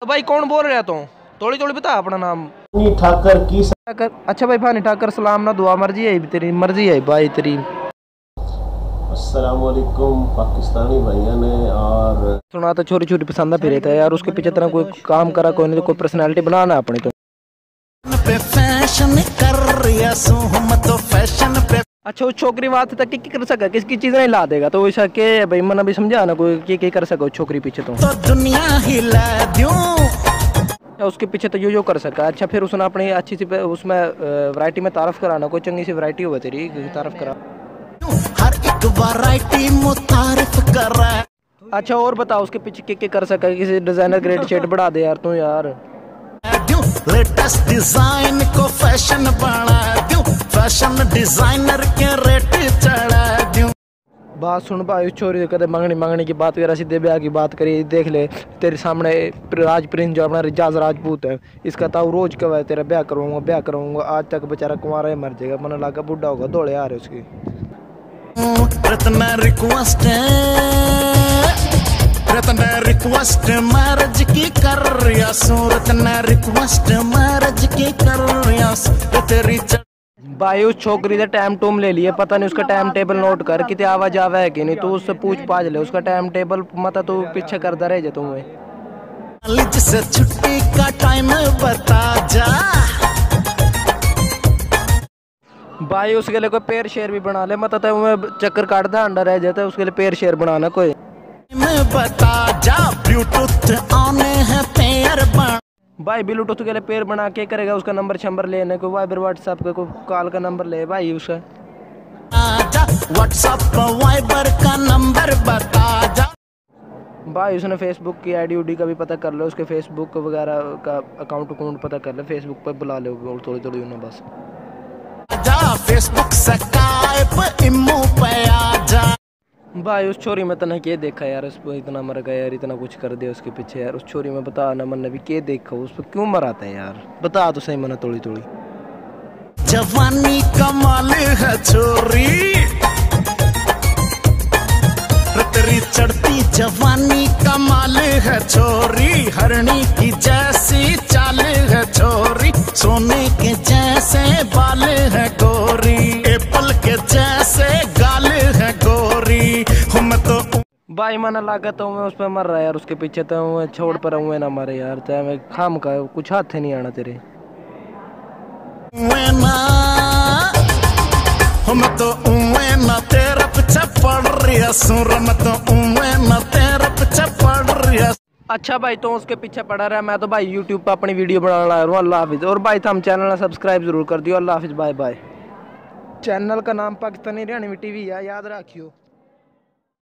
तो भाई कौन बोल रहा तू? थोड़ी थोड़ी बता अपना नाम। ठाकर की ठाकर। अच्छा भाई फानी ठाकर, सलाम ना दुआ, मर्जी है तेरी, मर्जी है भाई तेरी। अस्सलामुअलैकुम पाकिस्तानी भैया ने। और सुना तो छोरी छोरी पसंद फिर था यार, उसके पीछे तरह कोई काम करा कोई नहीं, तो कोई पर्सनैलिटी बनाना अपनी तो। फैशन कर रिया सो हम तो फैशन पे। अच्छा उस छोकरी बात तक की कर सका, किसकी चीज नहीं ला देगा तो वैसा के भाई मन अभी समझा ना कोई की कर सका उस छोकरी पीछे तो दुनिया हिला दूं उसके पीछे तो यो कर सका। अच्छा फिर उसने अपनी अच्छी सी उसमें वैरायटी में तारफ कराना, कोई चंगी सी वैरायटी हो तेरी तारफ करा, हर एक वैरायटी मुतारिफ कर रहा है। अच्छा और बता उसके पीछे के कर सका, किसी डिजाइनर ग्रेड शेड बढ़ा दे यार तू यार। लेटेस्ट डिजाइन को फैशन बना दूं, फैशन डिजाइनर के रेट चढ़ा दूं। बात सुन भाई, छोरी कदे मांगनी मांगनी की बात करा, सीधे ब्याह की बात करी। देख ले तेरे सामने राज प्रिंस जो अपना रिजाज राजपूत है, इसका ताऊ रोज कवा है तेरा ब्याह करूँगा। आज तक बेचारा कुंवारा ही मर जाएगा, मन लगा बुढ़ा होगा, दौड़े आ रहे उसकी। रिक्वेस्ट मैरिज की कर रिया सूरत ने, रिक्वेस्ट मैरिज की कर रिया तेरी भाई उस छोकरी से टाइम टूम ले लिए, पता नहीं उसका टाइम टेबल नोट कर कितने आवाज आवा है कि नहीं, तू उससे पूछ पाछ ले उसका टाइम टेबल, मत तू पीछे करता रह जा तुम्हें। से छुट्टी का टाइम बता जा भाई, उसके लिए कोई पेड़ शेर भी बना ले, मत चक्कर काटता अंडा रह जाता है, उसके लिए पेड़ शेर बनाना कोई बता जा। ब्लूटूथ आने हैं पेयर बन भाई, ब्लूटूथ के लिए पेड़ बना के करेगा, उसका नंबर शंबर लेने को वाइबर व्हाट्सएप का कोई कॉल का नंबर ले भाई उसका, व्हाट्सएप वाइबर का नंबर बता जा। भाई उसने फेसबुक की आईडी उडी का भी पता कर लो, उसके फेसबुक वगैरह का अकाउंट पता कर ले, फेसबुक पर बुला लो थोड़ी थोड़ी उन्हें बस जा, फेसबुक स्काइप इमो पे आ जा। भाई उस छोरी में तने क्या देखा यार, उस पर इतना मर गया यार, इतना कुछ कर दिया उसके पीछे यार, उस छोरी में बता ना मन ने भी क्या देखा, उस पर क्यों मराता है यार, बता तो सही मना थोड़ी थोड़ी। जवानी कमाल है छोरी, तेरी चढ़ती जवानी कमाल है छोरी, हरणी की जैसी चाल है छोरी, सोने के जैसे बाल है गोरी, एप्पल के जैसे गाल है गोरी। हम तो भाई मन लगा तो मैं उस पर मर रहा यार, उसके पीछे तो मैं छोड़ पर हुए ना मारे यार, चाहे मैं खाम का कुछ हाथ नहीं आना तेरे। हम तो ना तेरा पीछे पड़ रही सुर, मैं तो ना तेरा पीछे पड़ रही। अच्छा भाई तो उसके पीछे पड़ा रहा, मैं तो भाई यूट्यूब पर अपनी वीडियो बनाने लगा रहा हूँ। अल्लाह हाफिज़। और भाई हम चैनल सब्सक्राइब जरूर कर दियो। अल्लाह हाफिज़, बाय बाय। चैनल का नाम पाकिस्तानी हरियाणवी टीवी है, याद रखियो।